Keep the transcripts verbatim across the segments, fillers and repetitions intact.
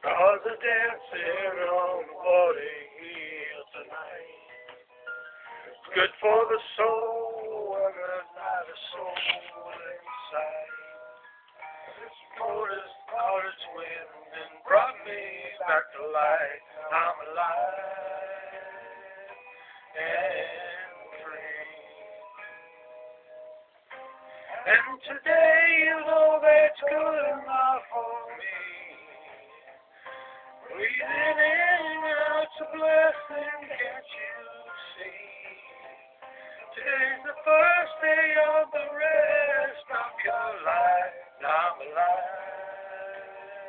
Stars are dancing on the water here tonight. It's good for the soul and there's not a soul inside. This boat has caught its wind and brought me back to life. I'm alive and free. And today you know that's good enough for me. Breathing in and out's a blessing, can't you see? Today's the first day of the rest of your life. I'm alive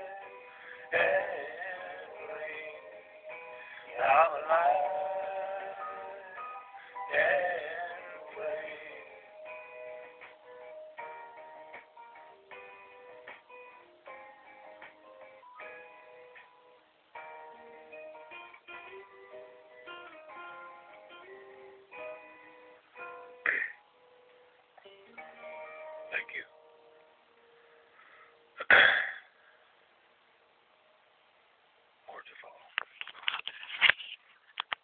and free. I'm alive and free. Thank you.